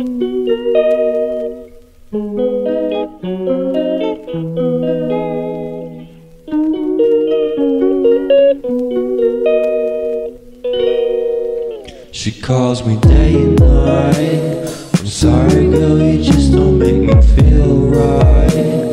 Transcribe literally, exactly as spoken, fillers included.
She calls me day and night. I'm sorry girl, you just don't make me feel right.